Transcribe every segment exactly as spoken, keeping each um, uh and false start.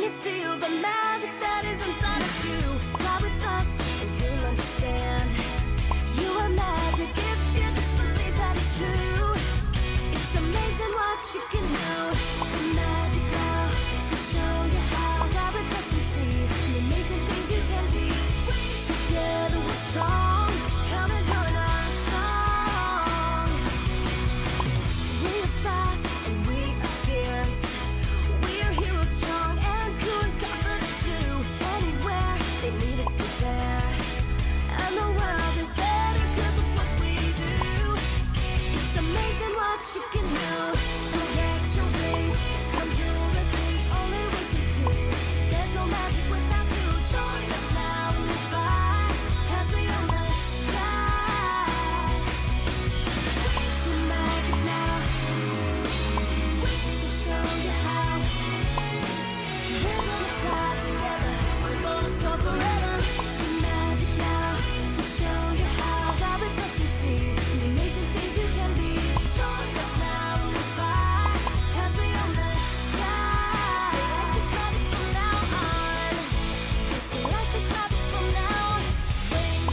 you feel the magic that is inside of you? Fly with us and you'll understand. You are magic if you just believe that it's true. It's amazing what you can do. Some magic now, to show you how. Fly with us and see the amazing things you can be. Together we're strong. Come and join our song. We are fast and we are fierce. We are heroes, strong and cool and confident too. Anywhere they need us, we're there. And the world is better because of what we do. It's amazing what you can do. So get your wings, come do the things only we can do. There's no magic without you. Join us now in the fight, 'cause we own the sky. Some magic now, to show you how. We're gonna fly together, we're gonna soar forever. Some magic now, to show you how. Fly with us and see the amazing things you can be. Join us now in the fight, 'cause we own the sky. Life is magic from now on. Yes, your life is magic from now on. Wings.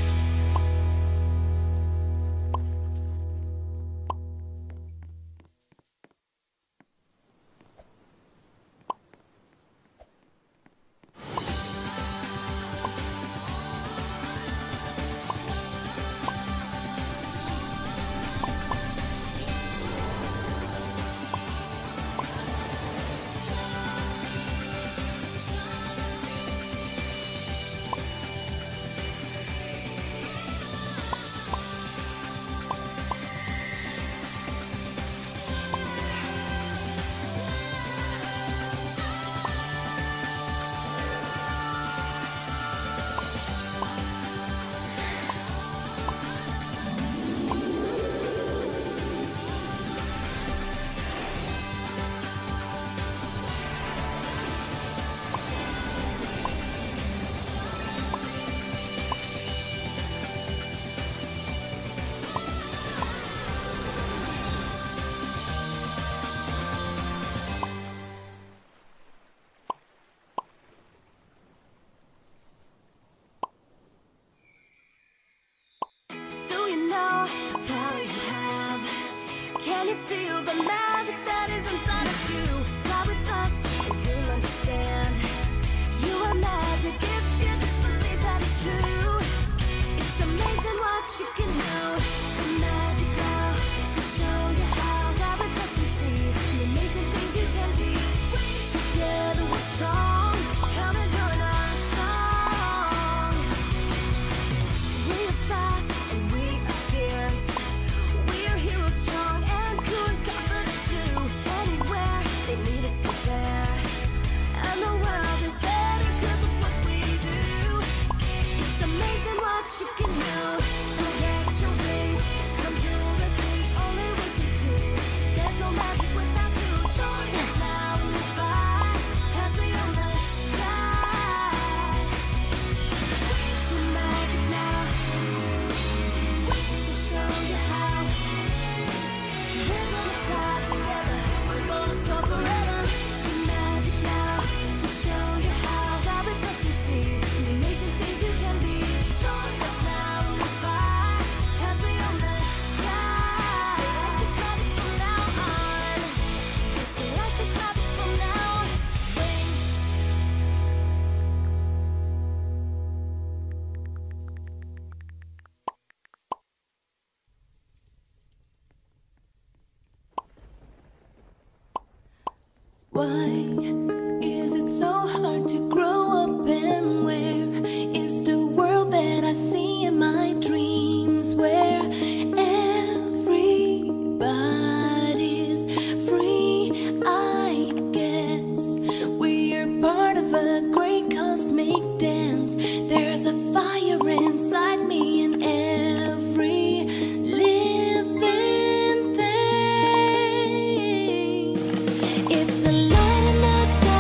Do you know the power you have? Can you feel the magic that is inside of you? Fly with us and you'll understand. You are magic if you just believe that it's true. It's amazing what you can do. Some magic now, to show you how. Fly with us and see the amazing things you can be. Together we're strong. Come and join our song. We are fast and we are fierce. We are heroes, strong and cool and confident too. Anywhere they need us, we're there. And the world is better 'cause of what we do. It's amazing what you can do. So get your wings, come do the things only we can do. There's no magic without you. Join us now in the fight, 'cause we own the sky. Some magic now, to show you how. We're gonna fly together, we're gonna soar forever. Some magic now, to show you how. Fly with us and see the amazing things you can be. Join us now in the fight, 'cause we own the sky. Life is magic from now on. Yes, your life is magic from now on. Wings. Why is it so hard to grow up, and where is the world that I see in my dreams, where everybody's free? I guess we're part of a great cosmic dance. There's a fire inside me and every living thing. It's a light in the dark.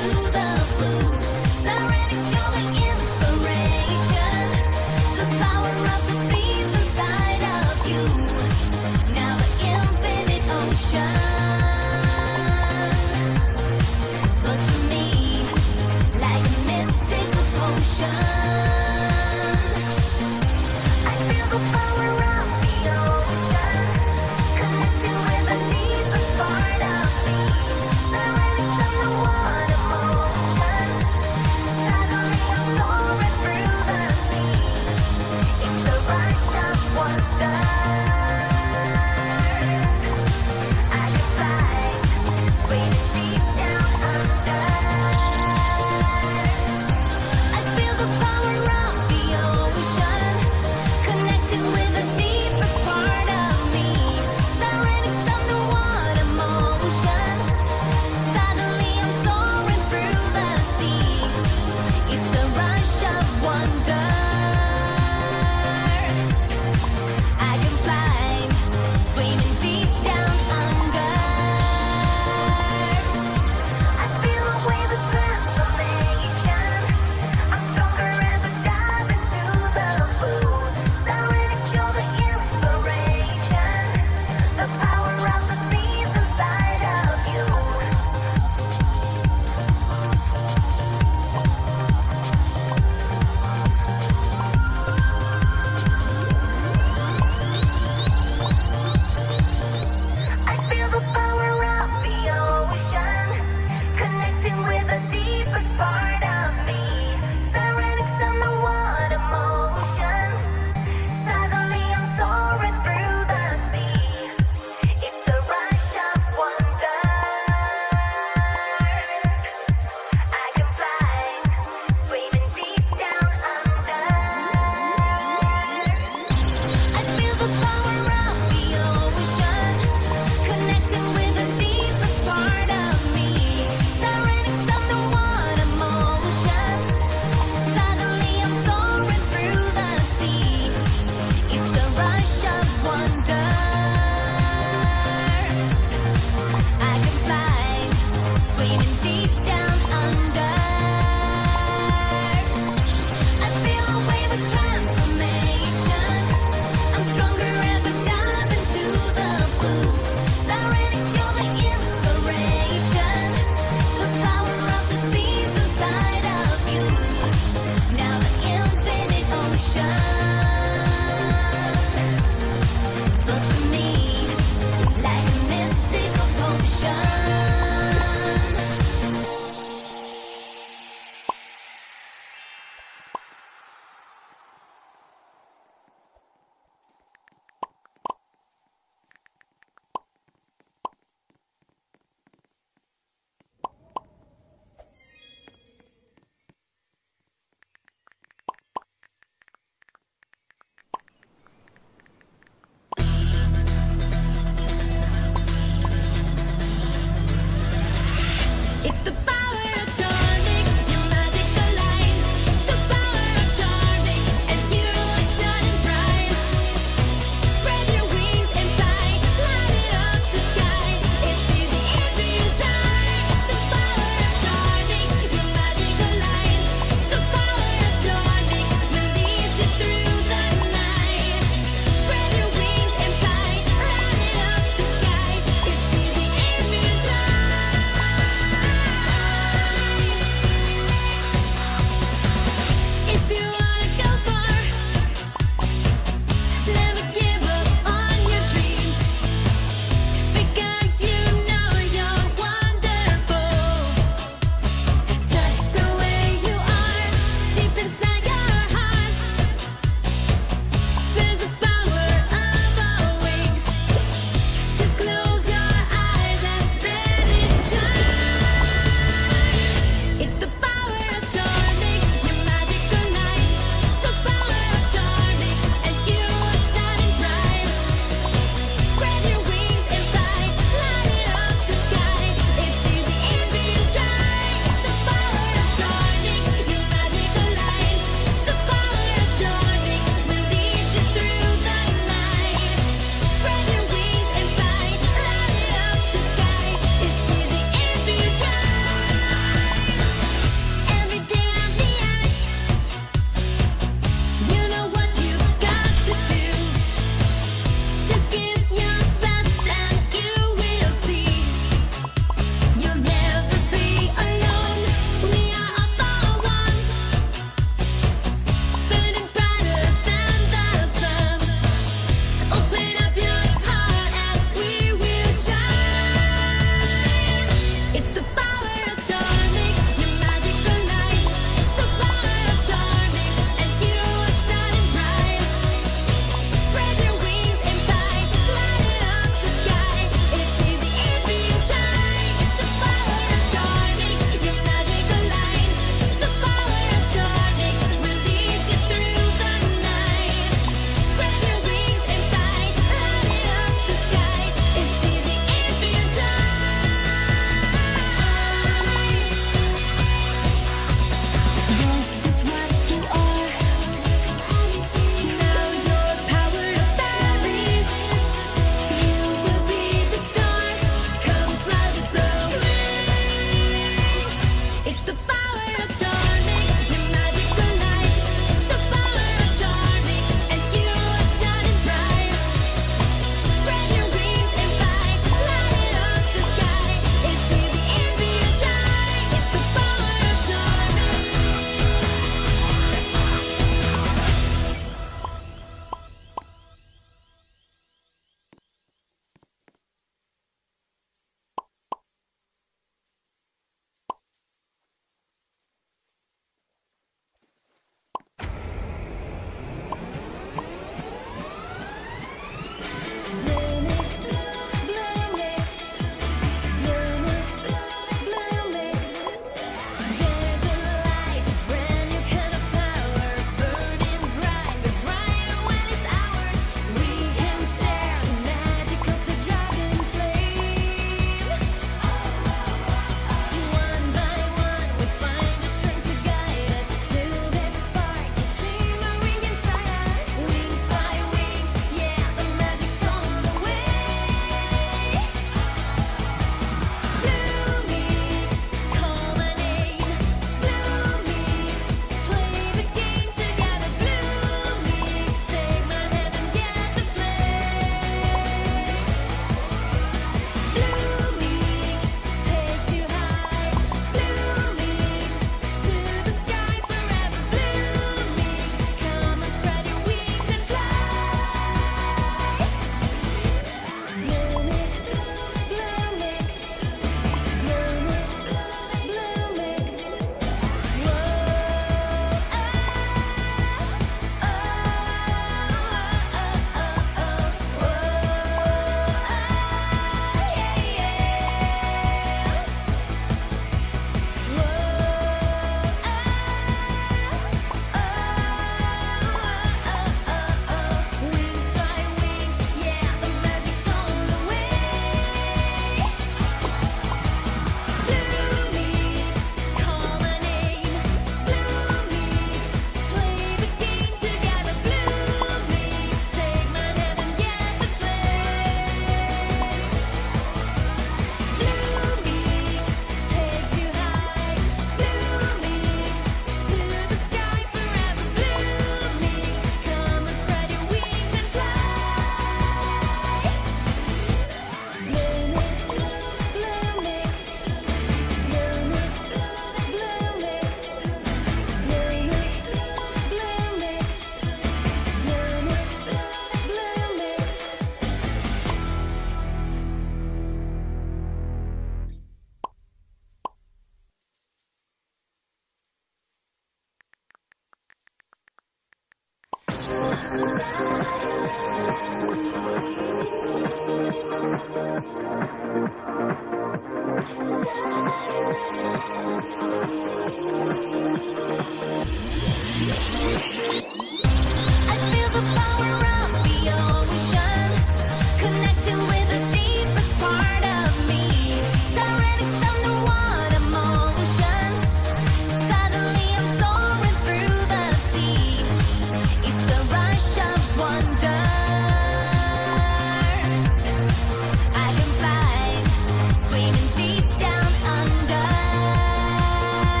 Swimming deep down under.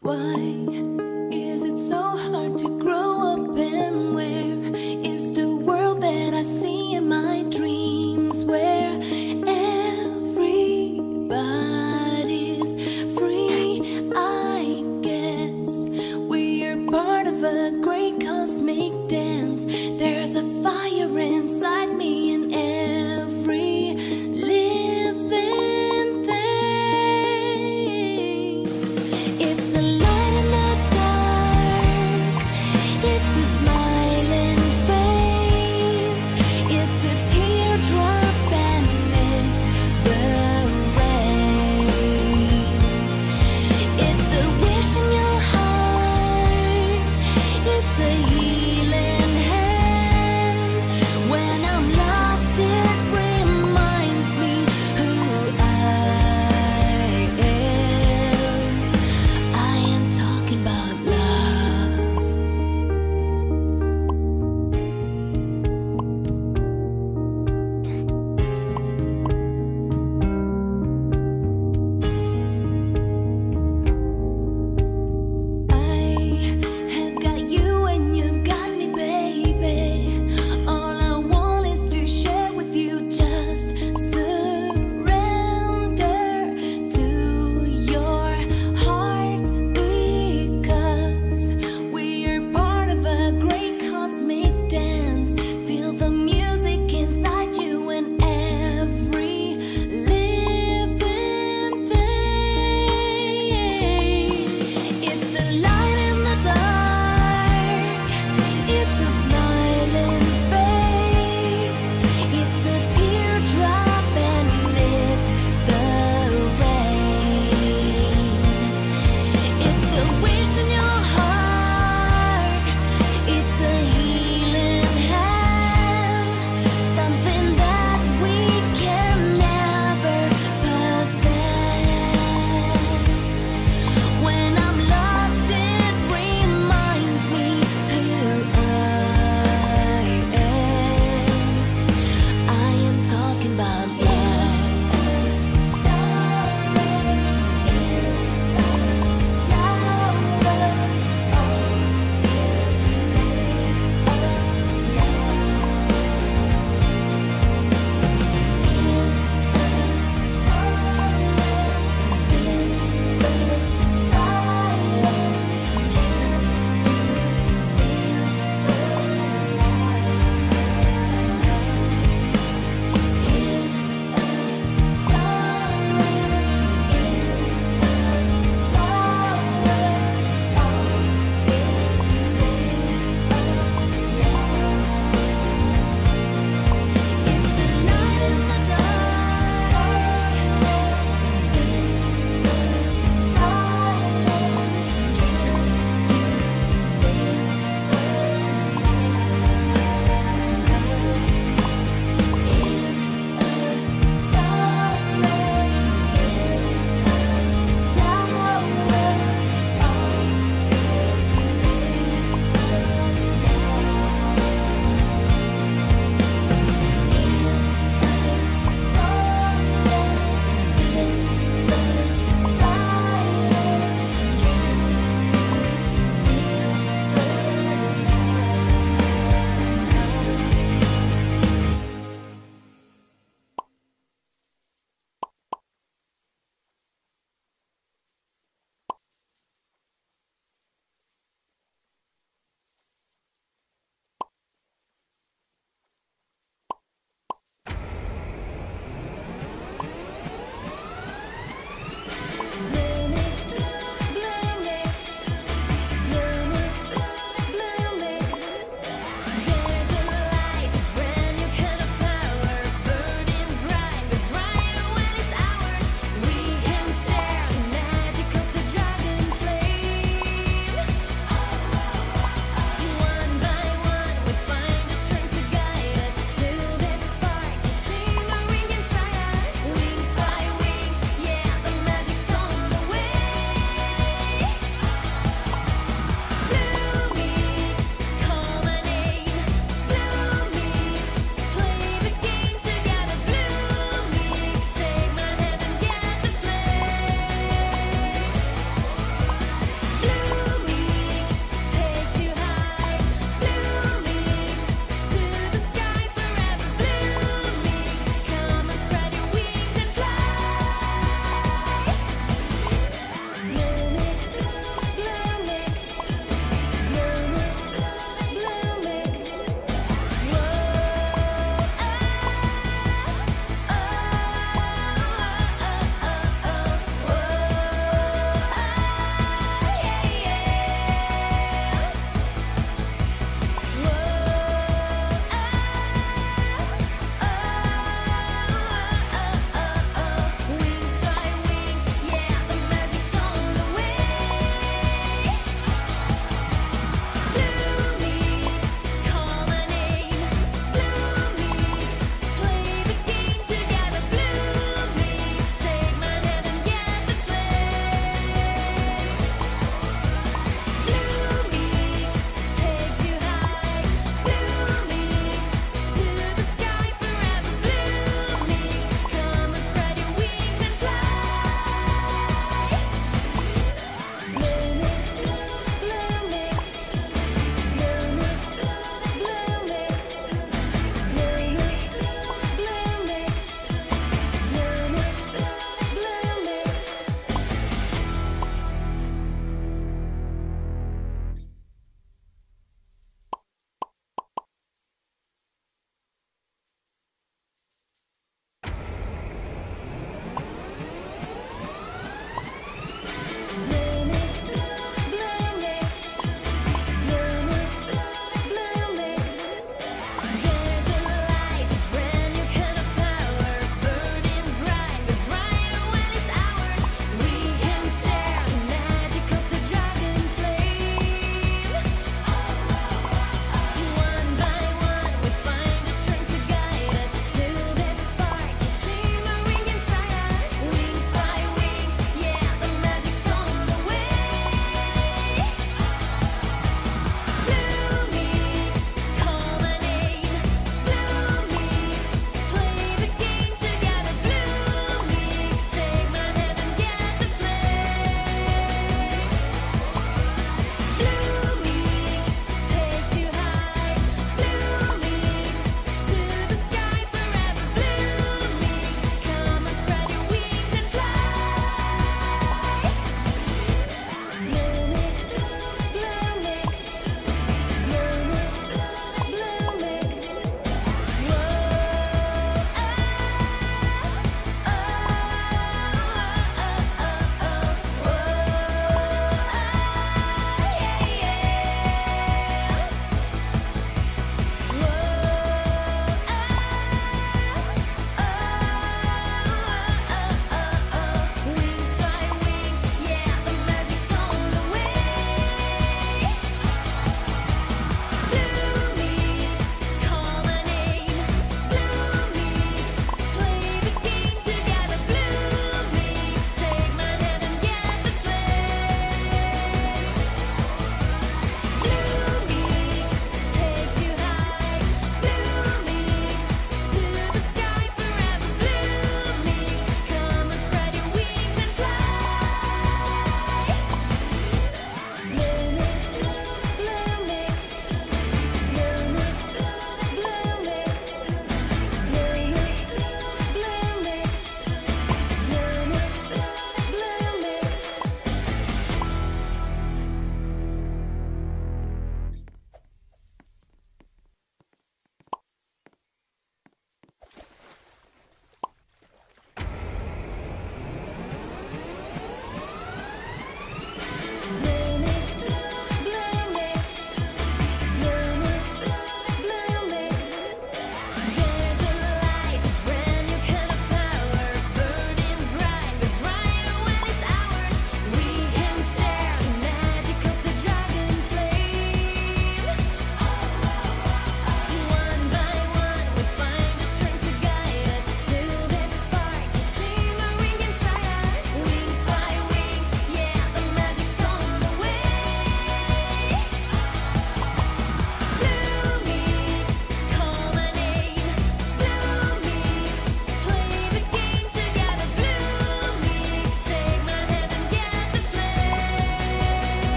Why is it so hard to grow up, and where is the world that I see in my dreams, where everybody's free? I guess we're part of a great cosmic dance. There's a fire inside me and every living thing. It's a light in the dark.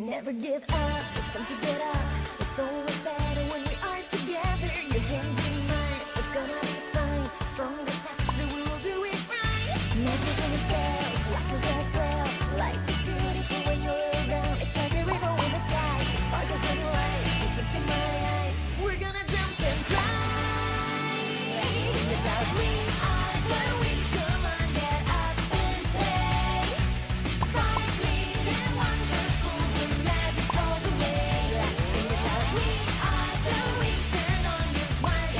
Never give up, it's time to get up. It's always better when we are together. Your hand in mine, it's gonna be fine. Stronger, faster, we will do it right. Magic in the spells, life is as well. Life is beautiful when you're around. It's like a river in the sky, sparkles and lights. Just look in my eyes, we're gonna jump and fly. Without we are the wings, come on, get up and play. Sparkling and wonderful, the magic all the way. Let's sing it out. We are the wings, turn on your smile.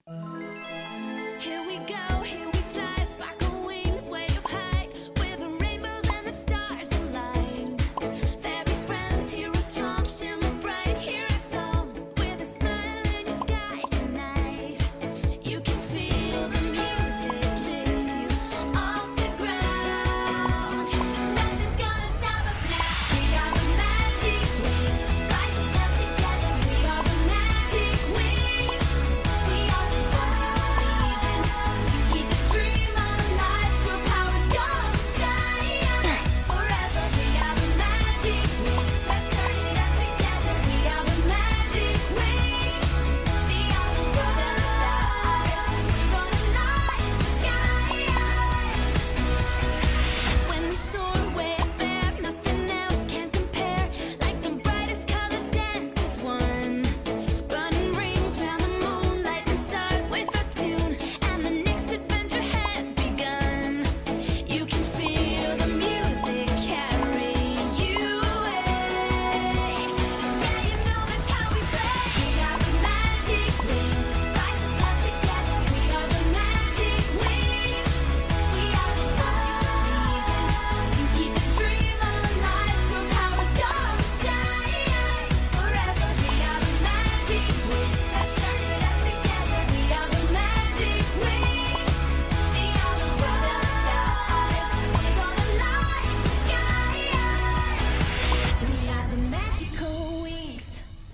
Here we go, here we fly, sparkle wings way up high, with the rainbows and the stars align. Fairy friends, heroes strong, shimmer bright, hear a song with a smile in your sky tonight. You can feel the music lift you off the ground. Nothing's gonna stop us now. We are the magic wings, rising up together. We are the magic wings. We are the ones who believe in. We keep the dream alive. Where power's gonna shine forever. We are the magic wings. Let's turn it up together. We are the magic wings. Beyond the world and the stars, we're gonna light the sky. When we soar way up there, nothing else can compare. Like the brightest colors dance as one. Running rings round the moon, lighting stars with a tune. And the next adventure has begun. You can feel the music carry you away. Yeah, you know that's how we play. We are the magic wings, rising up together. We are the magic wings. We are the ones who believe in. We keep the dream alive. Where power's gonna shine forever. We are the magic wings. Let's turn it up together. We are the magic wings. Beyond the world and the stars, we're gonna light the sky. We are the magical wings.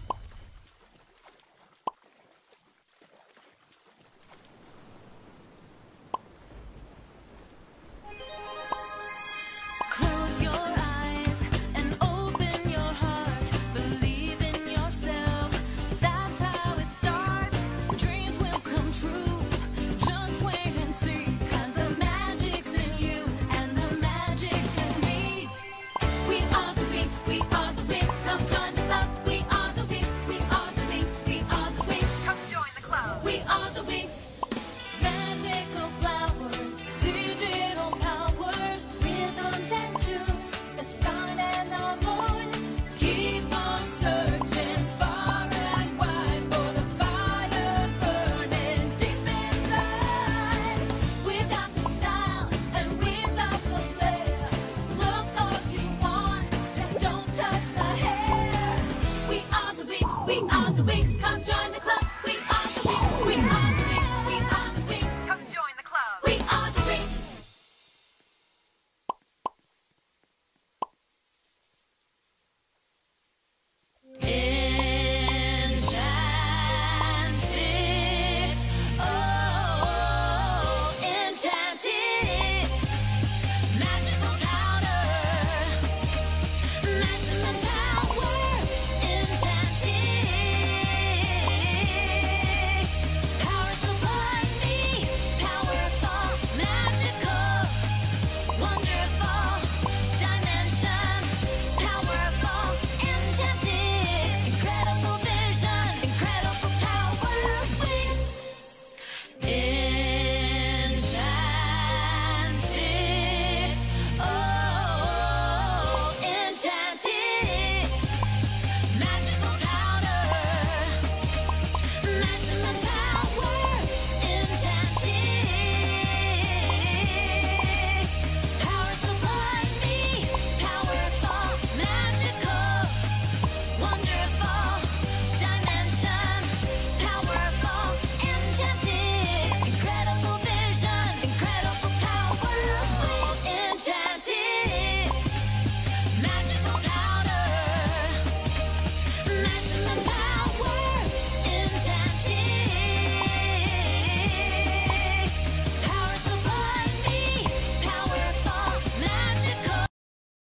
Close your eyes and open your heart. Believe in yourself. That's how it starts. Dreams will come true. Just wait and see. 'Cause the magic's in you and the magic's in me. We are the wings. We are the wings. Come join the club. We are the wings. We are the wings. We are the wings. Come join the club. We are the wings.